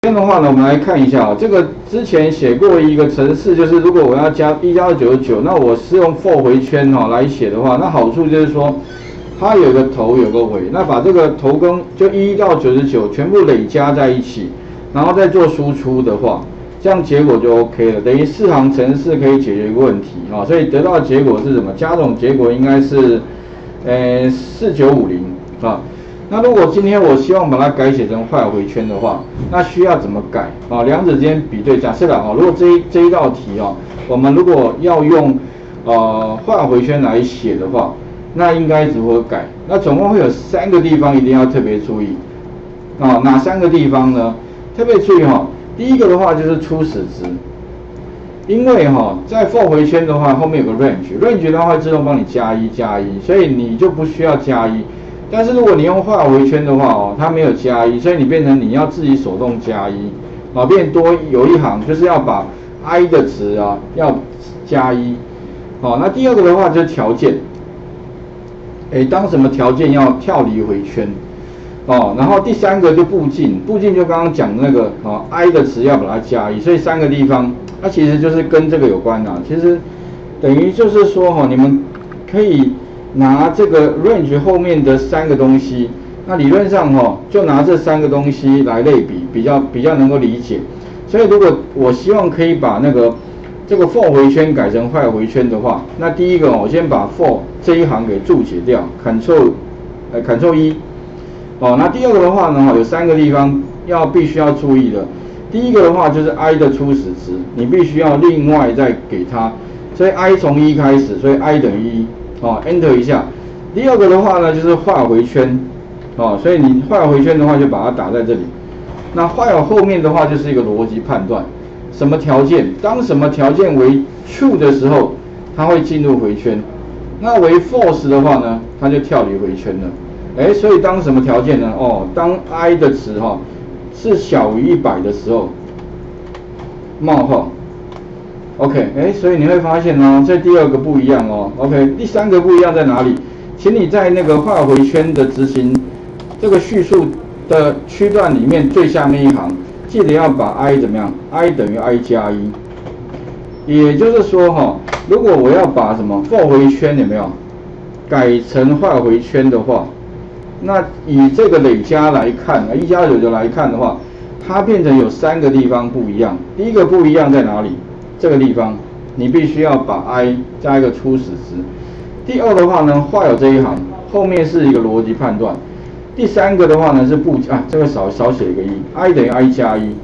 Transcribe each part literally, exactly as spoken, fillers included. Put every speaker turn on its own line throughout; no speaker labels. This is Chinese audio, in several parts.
这样的话呢，我们来看一下啊，这个之前写过一个程式，就是如果我要加一加到九十九，那我是用 for 回圈哈来写的话，那好处就是说，它有个头有个尾，那把这个头跟就一到九十九全部累加在一起，然后再做输出的话，这样结果就 OK 了，等于四行程式可以解决一个问题啊，所以得到的结果是什么？加总结果应该是，呃四九五零啊。那如果今天我希望把它改写成坏回圈的话，那需要怎么改啊？两者之间比对。假设了啊，如果这一这一道题啊，我们如果要用呃坏回圈来写的话，那应该如何改？那总共会有三个地方一定要特别注意啊，哪三个地方呢？特别注意哈，第一个的话就是初始值，因为哈在 for 回圈的话后面有个 range，range 的话会自动帮你加一加一，所以你就不需要加一。但是如果你用画回圈的话哦，它没有加一，所以你变成你要自己手动加一，啊，变多有一行就是要把 i 的值啊要加一，好，那第二个的话就是条件，哎，当什么条件要跳离回圈，哦，然后第三个就步进，步进就刚刚讲那个哦 i 的值要把它加一，所以三个地方它其实就是跟这个有关啊，其实等于就是说哈、哦，你们可以拿这个 range 后面的三个东西，那理论上哈、哦，就拿这三个东西来类比，比较比较能够理解。所以如果我希望可以把那个这个 for 回圈改成坏回圈的话，那第一个我先把 for 这一行给注解掉 ，Ctrl 呃 Ctrl 一，哦，那第二个的话呢，有三个地方要必须要注意的。第一个的话就是 i 的初始值，你必须要另外再给它，所以 i 从一开始，所以 i 等于一。哦 ，Enter 一下。第二个的话呢，就是画回圈，哦，所以你画回圈的话，就把它打在这里。那画有后面的话，就是一个逻辑判断，什么条件？当什么条件为 true 的时候，它会进入回圈；那为 false 的话呢，它就跳离回圈了。哎，所以当什么条件呢？哦，当 i 的值哈、哦、是小于一百的时候，冒号。OK， 哎，所以你会发现哦，这第二个不一样哦。OK， 第三个不一样在哪里？请你在那个画回圈的执行这个叙述的区段里面最下面一行，记得要把 i 怎么样 ？i 等于 i 加一。也就是说哈、哦，如果我要把什么 for 回圈有没有改成画回圈的话，那以这个累加来看，一加九九来看的话，它变成有三个地方不一样。第一个不一样在哪里？这个地方你必须要把 i 加一个初始值。第二的话呢，画有这一行后面是一个逻辑判断。第三个的话呢是步啊，这个少少写一个一 ，i 等于 i 加一。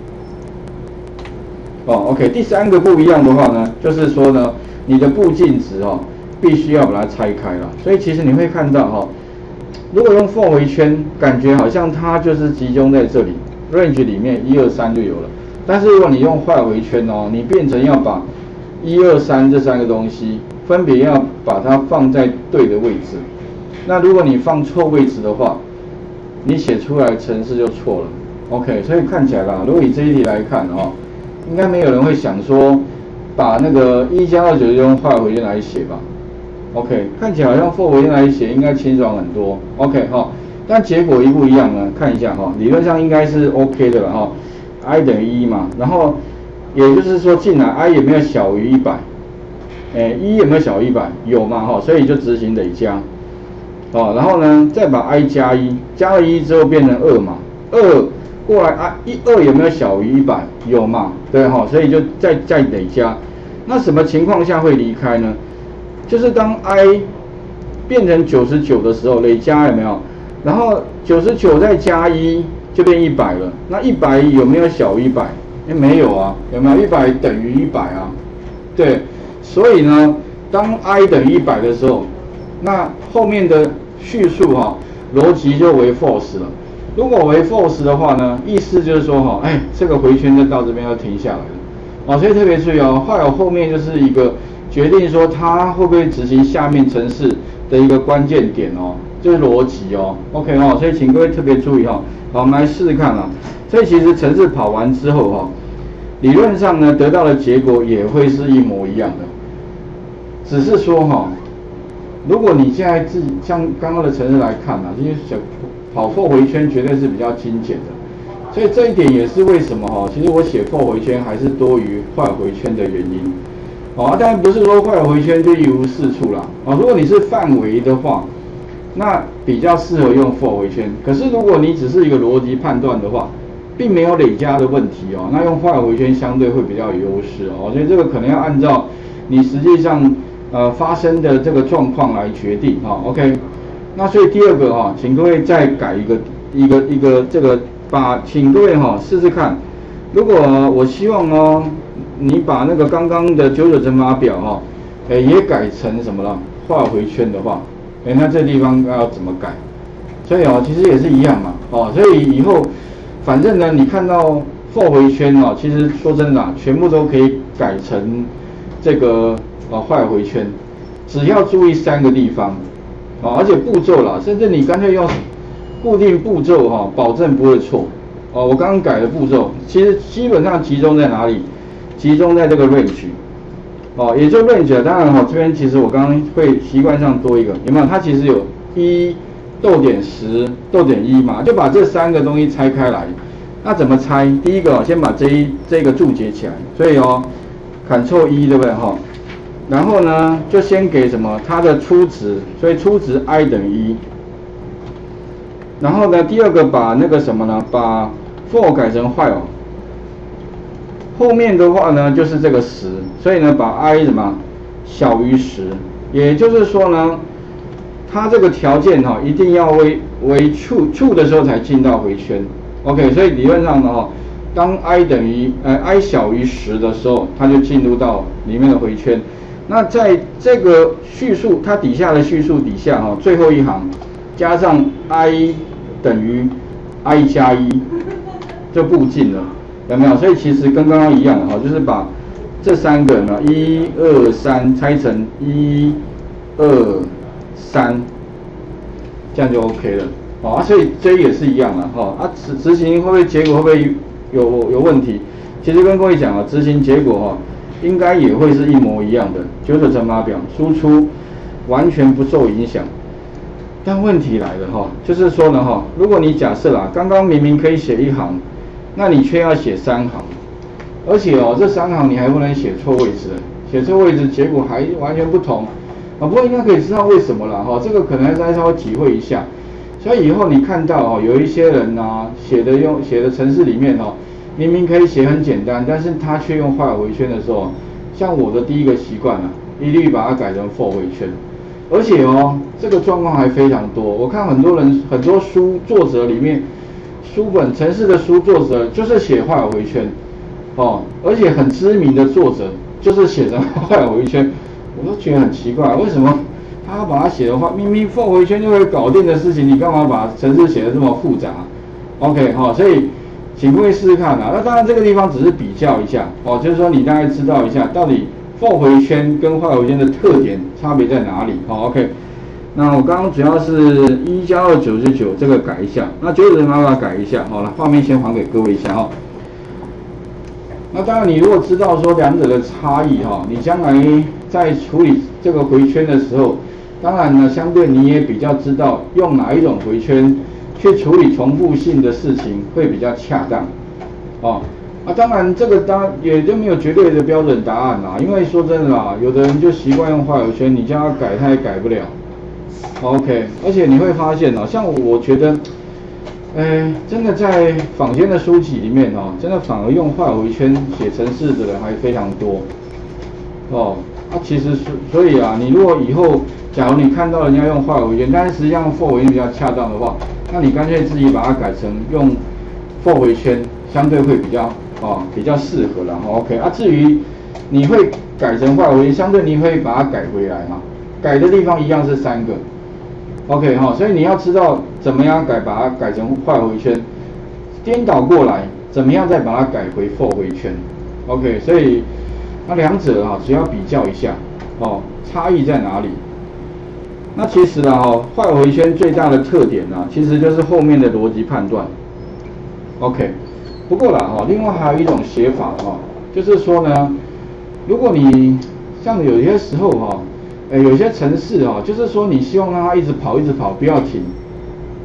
哦 ，OK， 第三个不一样的话呢，就是说呢，你的步进值哦，必须要把它拆开了。所以其实你会看到哈、哦，如果用 for 回圈，感觉好像它就是集中在这里 range 里面一二三就有了。但是如果你用坏回圈哦，你变成要把一二三这三个东西分别要把它放在对的位置。那如果你放错位置的话，你写出来的程式就错了。OK， 所以看起来啦，如果以这一题来看哦，应该没有人会想说把那个一加到九就用坏回圈来写吧。OK， 看起来好像 for 回圈来写应该清爽很多。OK 哈、哦，但结果一不一样呢？看一下哈、哦，理论上应该是 OK 的了哈、哦。i 等于一嘛，然后也就是说进来 i 有没有小于一百？哎，一有没有小于一百？有嘛哈，所以就执行累加，哦，然后呢再把 i 加一，加了一之后变成二嘛，二过来 i 一二有没有小于一百？有嘛，对哈，所以就再再累加。那什么情况下会离开呢？就是当 i 变成九十九的时候，累加有没有？然后九十九再加一。就变一百了，那一百有没有小于一百？哎，没有啊，有没有？一百等于一百啊，对，所以呢，当 i 等于一百的时候，那后面的叙述哈、哦，逻辑就为 false 了。如果为 false 的话呢，意思就是说哈、哦，哎，这个回圈就到这边要停下来了，啊、哦，所以特别注意哦，画有后面就是一个决定说它会不会执行下面程式的一个关键点哦。就是逻辑哦 ，OK 哦，所以请各位特别注意哈、哦。好，我们来试试看啊。所以其实程式跑完之后哈、哦，理论上呢得到的结果也会是一模一样的，只是说哈、哦，如果你现在自己像刚刚的程式来看啊，这些小跑for回圈绝对是比较精简的。 所以这一点也是为什么哈，其实我写for回圈还是多于while回圈的原因。哦，当然不是说while回圈就一无是处啦。啊，如果你是范围的话，那比较适合用for回圈。可是如果你只是一个逻辑判断的话，并没有累加的问题哦，那用while回圈相对会比较有优势哦。所以这个可能要按照你实际上呃发生的这个状况来决定哈。OK， 那所以第二个哈，请各位再改一个一个一个这个把，请各位哈试试看，如果我希望哦，你把那个刚刚的九九乘法表哈，哎也改成什么了while回圈的话，哎那这地方要怎么改？所以哦其实也是一样嘛哦，所以以后。反正呢，你看到for回圈哦，其实说真的、啊，全部都可以改成这个呃while回圈，只要注意三个地方哦，而且步骤啦，甚至你干脆用固定步骤哈、哦，保证不会错哦。我刚刚改的步骤，其实基本上集中在哪里？集中在这个 range 哦，也就 range。当然哈、哦，这边其实我刚刚会习惯上多一个，有没有？它其实有一。逗点十、逗点一嘛，就把这三个东西拆开来。那怎么拆？第一个、哦、先把这一这个注解起来，所以哦 ，Ctrl 一对不对哈？然后呢，就先给什么它的初值，所以初值 i 等于一。然后呢，第二个把那个什么呢？把 for 改成while。后面的话呢，就是这个十，所以呢，把 i 什么小于十，也就是说呢。它这个条件哈、哦，一定要为为 true true 的时候才进到回圈 ，OK， 所以理论上呢哈，当 i 等于呃 i 小于十的时候，它就进入到里面的回圈。那在这个叙述它底下的叙述底下哈、哦，最后一行加上 i 等于 i 加一，就步进了，有没有？所以其实跟刚刚一样哈、哦，就是把这三个呢一二三拆成一二。三，这样就 OK 了，哦啊，所以这也是一样的哈、哦、啊，执执行会不会结果会不会有有问题？其实跟各位讲啊，执行结果哈、哦，应该也会是一模一样的，九九乘法表输出完全不受影响。但问题来了哈、哦，就是说呢哈、哦，如果你假设啦，刚刚明明可以写一行，那你却要写三行，而且哦这三行你还不能写错位置，写错位置结果还完全不同。啊，不过应该可以知道为什么了哈，这个可能再稍微体会一下。所以以后你看到哦，有一些人呐，写的用写的程式里面哦，明明可以写很简单，但是他却用while回圈的时候，像我的第一个习惯啊，一律把它改成for回圈。而且哦，这个状况还非常多。我看很多人很多书作者里面，书本程式的书作者就是写while回圈，哦，而且很知名的作者就是写成while回圈。我都觉得很奇怪，为什么他要把它写的话，明明for回圈就会搞定的事情，你干嘛把程式写的这么复杂 ？OK 哈、哦，所以请各位试试看啊。那当然这个地方只是比较一下哦，就是说你大概知道一下到底for回圈跟while回圈的特点差别在哪里。好、哦、，OK。那我刚刚主要是一加二九十九这个改一下，那九九乘法改一下。好了，画面先还给各位一下哈、哦。那当然，你如果知道说两者的差异哈，你将来在处理这个回圈的时候，当然呢，相对你也比较知道用哪一种回圈去处理重复性的事情会比较恰当，哦，啊，当然这个当然也就没有绝对的标准答案啦，因为说真的啦，有的人就习惯用while圈，你叫他改他也改不了 ，OK， 而且你会发现哦，像我觉得。哎，真的在坊间的书籍里面哦，真的反而用while回圈写程式的人还非常多哦。啊，其实是所以啊，你如果以后假如你看到人家用while回圈，但是实际上for回圈比较恰当的话，那你干脆自己把它改成用for回圈，相对会比较哦比较适合了。OK 啊，至于你会改成while回圈，相对你会把它改回来嘛？改的地方一样是三个。OK 哈、哦，所以你要知道怎么样改，把它改成while回圈，颠倒过来，怎么样再把它改回for回圈 ？OK， 所以那两者哈、啊，只要比较一下，哦，差异在哪里？那其实呢，哈，while回圈最大的特点呢、啊，其实就是后面的逻辑判断。OK， 不过啦，哈，另外还有一种写法哈，就是说呢，如果你像有些时候哈。呃，有些程式哦，就是说你希望让它一直跑，一直跑，不要停。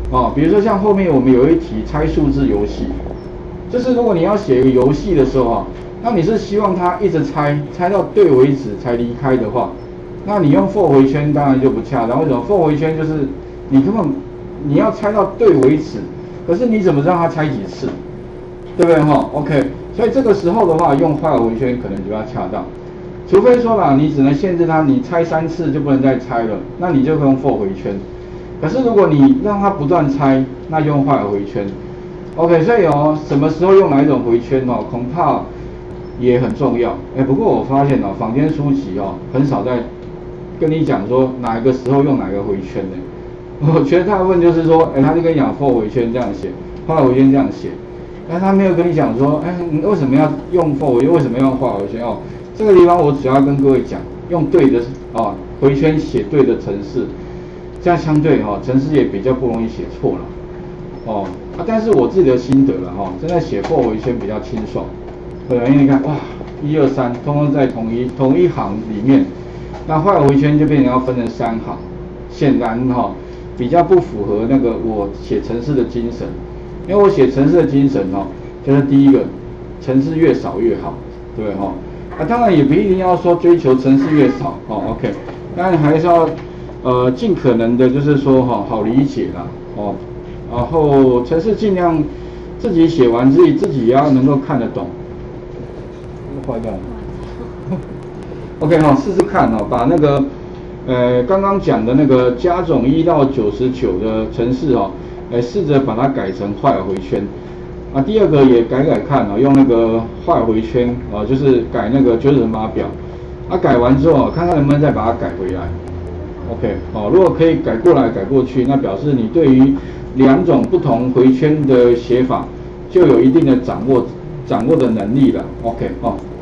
哦，比如说像后面我们有一题猜数字游戏，就是如果你要写一个游戏的时候啊，那你是希望它一直猜，猜到对为止才离开的话，那你用 for 回圈当然就不恰当。为什么 for 回圈就是你根本你要猜到对为止，可是你怎么让它猜几次，对不对哈 ？OK， 所以这个时候的话，用 while 回圈可能比较恰当。除非说啦，你只能限制它，你猜三次就不能再猜了，那你就可以用 for 回圈。可是如果你让它不断猜，那用 while 回圈。OK， 所以哦，什么时候用哪一种回圈哦，恐怕也很重要。哎，不过我发现哦，坊间书籍哦，很少在跟你讲说哪一个时候用哪个回圈的。我觉得大部分就是说，哎，他就跟你讲 for 回圈这样写 ，while 回圈这样写，但他没有跟你讲说，哎，你为什么要用 for 回圈，为什么要用 while 回圈哦？这个地方我只要跟各位讲，用对的哦回圈写对的程式，这样相对哈、哦、程式也比较不容易写错了哦啊。但是我自己的心得了哈、哦，真的写 for 回圈比较清爽，对，因为你看哇，一二三，通通在同一同一行里面，那while回圈就变成要分成三行，显然哈、哦、比较不符合那个我写程式的精神，因为我写程式的精神哦，就是第一个，程式越少越好，对不对哈？啊，当然也不一定要说追求程式越少哦 ，OK， 当然还是要呃尽可能的，就是说哈、哦、好理解啦哦，然后程式尽量自己写完自己自己也要能够看得懂。坏掉了。OK 哈、哦，试试看哦，把那个呃刚刚讲的那个加总一到九十九的程式哦，来试着把它改成while回圈。啊，第二个也改改看啊，用那个while回圈啊，就是改那个九九乘法表。啊，改完之后看看能不能再把它改回来。OK， 哦，如果可以改过来改过去，那表示你对于两种不同回圈的写法就有一定的掌握掌握的能力了。OK， 哦。